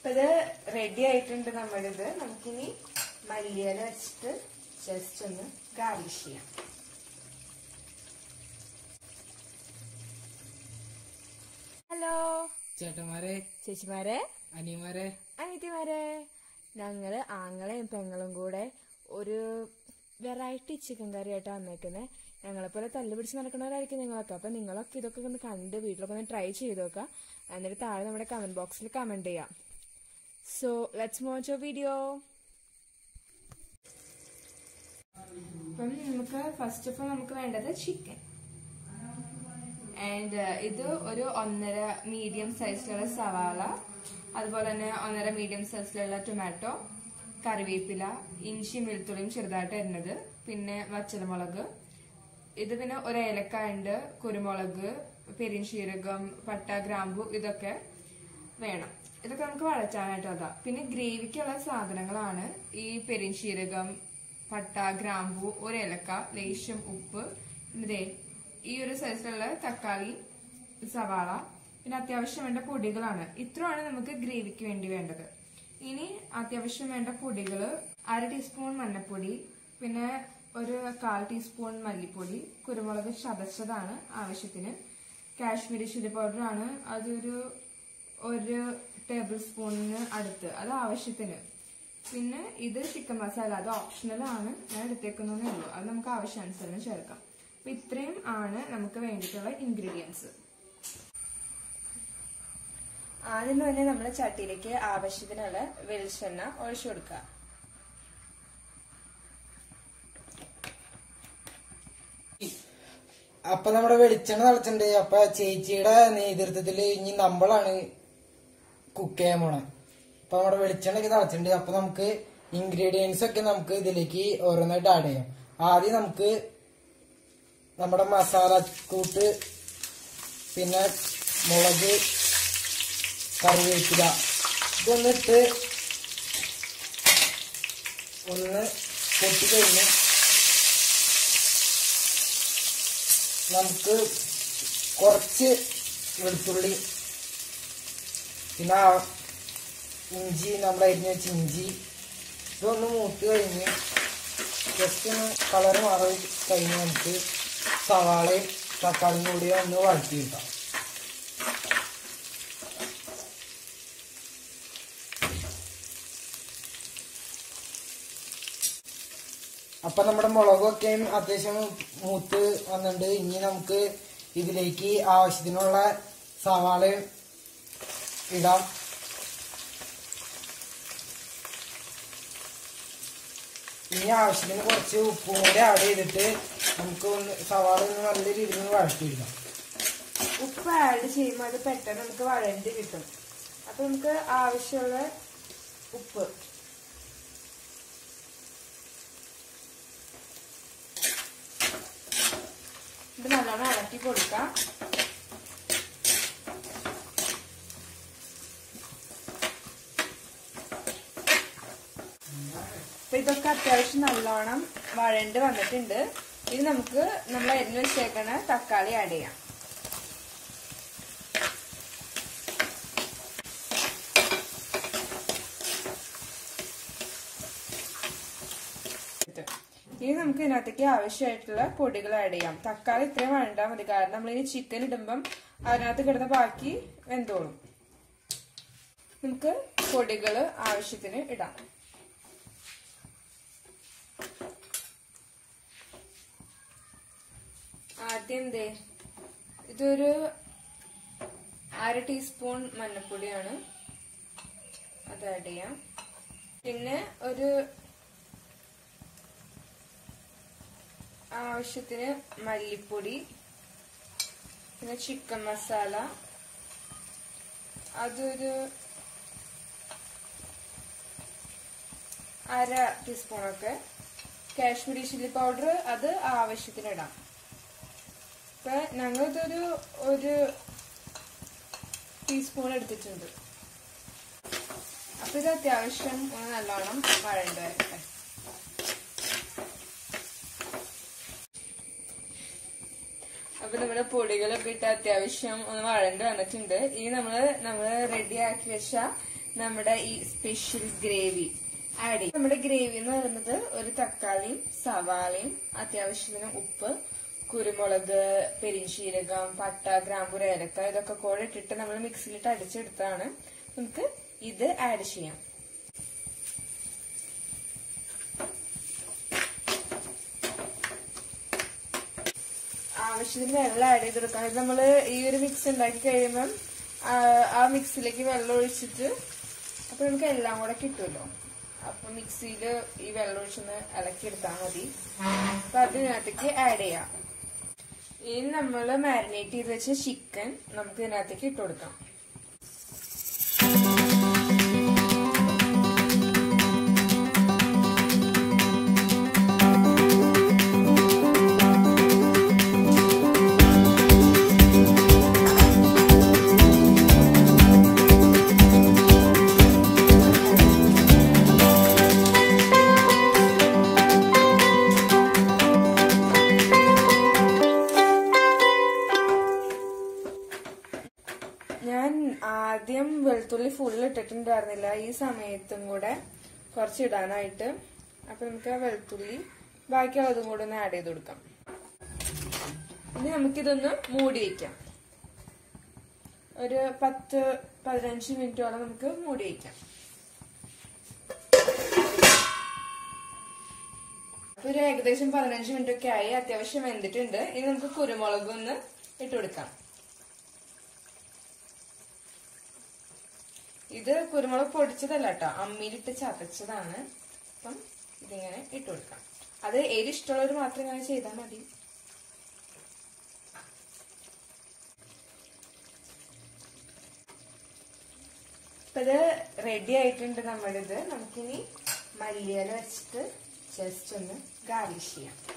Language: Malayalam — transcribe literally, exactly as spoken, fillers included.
ഇത് റെഡി ആയിട്ടുണ്ട് നമ്മളിത്. നമുക്കിനി മല്ലിയില വെച്ചിട്ട് ജസ്റ്റ് ഒന്ന് ഗാർണിഷ് ചെയ്യാം. ഹലോ ചേട്ടന്മാരെ, ചേച്ചിമാരെ, അനിയന്മാരെ, അനിയത്തിമാരെ, ഞങ്ങള് ആങ്ങളെയും പെങ്ങളും കൂടെ ഒരു വെറൈറ്റി ചിക്കൻ കറി ആയിട്ട് വന്നേക്കുന്നത്. ഞങ്ങളെപ്പോലെ തല്ല് പിടിച്ച് നടക്കുന്നവരായിരിക്കും നിങ്ങളൊക്കെ. അപ്പൊ നിങ്ങളൊക്കെ ഇതൊക്കെ ഒന്ന് കണ്ട് വീട്ടിലൊക്കെ ഒന്ന് ട്രൈ ചെയ്ത് നോക്കാം. എന്നിട്ട് താഴെ നമ്മുടെ കമന്റ് ബോക്സിൽ കമന്റ് ചെയ്യാം. So let's watch a video. അപ്പം നമുക്ക് ഫസ്റ്റ് ഓഫ് ഓൾ നമുക്ക് വേണ്ടത് ചിക്കൻ. ആൻഡ് ഇത് ഒരു ഒന്നര മീഡിയം സൈസിലുള്ള സവാള, അതുപോലെ തന്നെ ഒന്നര മീഡിയം സൈസിലുള്ള ടൊമാറ്റോ, കറിവേപ്പില, ഇഞ്ചി വെളുത്തുള്ളിയും ചെറുതായിട്ട് അരിഞ്ഞത്, പിന്നെ വറ്റൽമുളക്, ഇത് പിന്നെ ഒരു ഏലക്കായ ഉണ്ട്, കുരുമുളക്, പെരിഞ്ചീരകം, പട്ട, ഗ്രാമ്പു, ഇതൊക്കെ വേണം. ഇതൊക്കെ നമുക്ക് വഴറ്റാനായിട്ട് അതാ. പിന്നെ ഗ്രേവിക്കുള്ള സാധനങ്ങളാണ് ഈ പെരിഞ്ചീരകം, പട്ട, ഗ്രാമ്പു, ഒരു ഏലക്ക, ലേശം ഉപ്പ്, ഇതേ ഈ ഒരു സൈസിലുള്ള തക്കാളി, സവാള, പിന്നെ അത്യാവശ്യം വേണ്ട പൊടികളാണ്. ഇത്രയാണ് നമുക്ക് ഗ്രേവിക്ക് വേണ്ടി വേണ്ടത്. ഇനി അത്യാവശ്യം വേണ്ട പൊടികള് അര ടീസ്പൂൺ മഞ്ഞൾപ്പൊടി, പിന്നെ ഒരു കാൽ ടീസ്പൂൺ മല്ലിപ്പൊടി, കുരുമുളക് ചതച്ചതാണ് ആവശ്യത്തിന്, കാശ്മീരി ചില്ലി പൗഡർ ആണ് അതൊരു ഒരു ടേബിൾ സ്പൂണിന് അടുത്ത്, അത് ആവശ്യത്തിന്. പിന്നെ ഇത് ചിക്കൻ മസാല, അത് ഓപ്ഷണൽ ആണ്, ഞാൻ എടുത്തേക്കുന്നതേ ഉള്ളൂ, അത് നമുക്ക് ആവശ്യാനുസരണം ചേർക്കാം. അപ്പൊ ഇത്രയും ആണ് നമുക്ക് വേണ്ടിയിട്ടുള്ള ഇൻഗ്രീഡിയൻസ്. ആദ്യം തന്നെ നമ്മൾ ചട്ടിയിലേക്ക് ആവശ്യത്തിനുള്ള വെളിച്ചെണ്ണ ഒഴിച്ചു കൊടുക്കുക. അപ്പൊ നമ്മുടെ വെളിച്ചെണ്ണ തിളച്ചിട്ടുണ്ട്. അപ്പൊ ചേച്ചിയുടെ നേതൃത്വത്തിൽ ഇനി നമ്മളാണ് കുക്ക് ചെയ്യാൻ പോണേ. അപ്പൊ നമ്മുടെ വെളിച്ചെണ്ണ ഒക്കെ തിളച്ചിട്ടുണ്ട്. അപ്പൊ നമുക്ക് ഇൻഗ്രീഡിയൻസ് ഒക്കെ നമുക്ക് ഇതിലേക്ക് ഓരോന്നായിട്ട് ആഡ് ചെയ്യാം. ആദ്യം നമുക്ക് നമ്മുടെ മസാല കൂട്ട്, പിന്നെ മുളക്, കറിവേപ്പില, ഇതൊന്നിട്ട് ഒന്ന് പൊട്ടിക്കഴിഞ്ഞ് നമുക്ക് കുറച്ച് വെളുത്തുള്ളി, പിന്നെ ഇഞ്ചി, നമ്മുടെ അരിഞ്ഞ് വെച്ച ഇഞ്ചി, ഇതൊന്ന് മൂത്ത് കഴിഞ്ഞ് ജസ്റ്റ് ഒന്ന് കളർ മാറി കഴിഞ്ഞ് നമുക്ക് സവാളയും തക്കാളിയും കൂടി ഒന്ന് വഴറ്റി കിട്ടാം. അപ്പൊ നമ്മുടെ മുളകൊക്കെ അത്യാവശ്യം മൂത്ത് വന്നിട്ടുണ്ട്. ഇനി നമുക്ക് ഇതിലേക്ക് ആവശ്യത്തിനുള്ള സവാളയും ഇടാം. ഇനി ആവശ്യത്തിന് കുറച്ച് ഉപ്പും കൂടി ആഡ് ചെയ്തിട്ട് നമുക്ക് ഒന്ന് സവാള ഒന്ന് നല്ല രീതിയിൽ വഴറ്റിയിടാം. ഉപ്പ് ആഡ് ചെയ്യുമ്പോൾ അത് പെട്ടെന്ന് നമുക്ക് വഴണ്ടി കിട്ടും. അപ്പൊ നമുക്ക് ആവശ്യമുള്ള ഉപ്പ്, ഇത് നല്ലോണം ഇളക്കി കൊടുക്കാം. അപ്പൊ ഇതൊക്കെ അത്യാവശ്യം നല്ലോണം വഴണ്ട് വന്നിട്ടുണ്ട്. ഇത് നമുക്ക് നമ്മൾ അരിഞ്ഞു വെച്ചേക്കണ തക്കാളി ആഡ് ചെയ്യാം. ഇനി നമുക്ക് ഇതിനകത്തേക്ക് ആവശ്യമായിട്ടുള്ള പൊടികൾ ആഡ് ചെയ്യാം. തക്കാളി ഇത്രയും വഴണ്ടാൽ മതി, കാരണം നമ്മൾ ഇനി ചിക്കൻ ഇടുമ്പം അതിനകത്ത് കിടന്ന ബാക്കി വെന്തോളും. നമുക്ക് പൊടികൾ ആവശ്യത്തിന് ഇടാം. ആദ്യം എന്തേ ഇതൊരു അര ടീസ്പൂൺ മഞ്ഞൾപ്പൊടിയാണ്, അത് ആഡ് ചെയ്യാം. പിന്നെ ഒരു ആവശ്യത്തിന് മല്ലിപ്പൊടി, പിന്നെ ചിക്കൻ മസാല അതൊരു അര ടീസ്പൂണൊക്കെ, കാശ്മീരി ചില്ലി പൗഡർ അത് ആവശ്യത്തിന് ഇടാം. ഇപ്പൊ ഞങ്ങളിതൊരു ഒരു ടീസ്പൂൺ എടുത്തിട്ടുണ്ട്. അപ്പൊ ഇത് അത്യാവശ്യം ഒന്ന് നല്ലോണം വഴണ്ട് വരട്ടെ. അപ്പൊ നമ്മുടെ പൊടികളൊക്കെ ഇട്ട് അത്യാവശ്യം ഒന്ന് വഴണ്ട് വന്നിട്ടുണ്ട്. ഇനി നമ്മള് നമ്മള് റെഡി ആക്കി വെച്ച നമ്മുടെ ഈ സ്പെഷ്യൽ ഗ്രേവി ആഡ് ചെയ്യും. നമ്മുടെ ഗ്രേവി എന്ന് പറയുന്നത് ഒരു തക്കാളിയും സവാളയും അത്യാവശ്യത്തിന് ഉപ്പ്, കുരുമുളക്, പെരിഞ്ചീരകം, പട്ട, ഗ്രാമ്പു, ഏലക്ക ഇതൊക്കെ കൂടെ ഇട്ടിട്ട് നമ്മൾ മിക്സിയിലിട്ട് അടിച്ചെടുത്താണ്. നമുക്ക് ഇത് ആഡ് ചെയ്യാം. ആവശ്യത്തിന് വെള്ളം ആഡ് ചെയ്ത് കൊടുക്കാം. ഇത് നമ്മള് ഈ ഒരു മിക്സ് ഉണ്ടാക്കി കഴിയുമ്പം ആ മിക്സിലേക്ക് വെള്ളം ഒഴിച്ചിട്ട് അപ്പൊ നമുക്ക് എല്ലാം കൂടെ കിട്ടുമല്ലോ. അപ്പൊ മിക്സിയില് ഈ വെള്ളം ഒഴിച്ചൊന്ന് ഇളക്കിയെടുത്താൽ മതി. അപ്പൊ അതിനകത്തേക്ക് ആഡ് ചെയ്യാം. ഇനി നമ്മള് മാരിനേറ്റ് ചെയ്ത് വെച്ച ചിക്കൻ നമുക്ക് ഇതിനകത്തേക്ക് ഇട്ട് കൊടുക്കാം. ഞാൻ ആദ്യം വെളുത്തുള്ളി ഫുൾ ഇട്ടിട്ടുണ്ടായിരുന്നില്ല. ഈ സമയത്തും കൂടെ കുറച്ച് ഇടാനായിട്ട്. അപ്പൊ നമുക്ക് ആ വെളുത്തുള്ളി ബാക്കിയുള്ളതും കൂടെ ഒന്ന് ആഡ് ചെയ്ത് കൊടുക്കാം. ഇനി നമുക്കിതൊന്ന് മൂടി വയ്ക്കാം. ഒരു പത്ത് പതിനഞ്ച് മിനിറ്റോളം നമുക്ക് മൂടി വയ്ക്കാം. അപ്പൊ ഒരു ഏകദേശം പതിനഞ്ച് മിനിറ്റ് ഒക്കെ ആയി. അത്യാവശ്യം വെന്തിട്ടുണ്ട്. ഇനി നമുക്ക് കുരുമുളക് ഒന്ന് ഇട്ട് കൊടുക്കാം. ഇത് കുരുമുളക് പൊടിച്ചതല്ല കേട്ടോ, അമ്മിയിലിട്ട് ചതച്ചതാണ്. അപ്പം ഇതിങ്ങനെ ഇട്ട് കൊടുക്കാം. അത് എരി ഇഷ്ടമുള്ളവർ മാത്രം ഇങ്ങനെ ചെയ്താൽ മതി. അപ്പൊ ഇത് റെഡി ആയിട്ടുണ്ട് നമ്മുടെ ഇത്. നമുക്കിനി മല്ലിയില വെച്ചിട്ട് ജസ്റ്റ് ഒന്ന് ഗാർണിഷ് ചെയ്യാം.